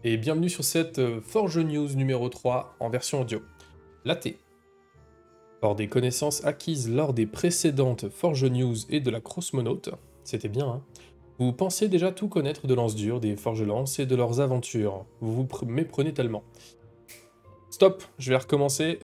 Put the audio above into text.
et bienvenue sur cette Forge News numéro 3 en version audio. Laté. Fort des connaissances acquises lors des précédentes Forge News et de la Crossmonaute, c'était bien hein, vous pensez déjà tout connaître de Lance-Dur, des Forges-Lances et de leurs aventures, vous vous méprenez tellement. Stop, je vais recommencer,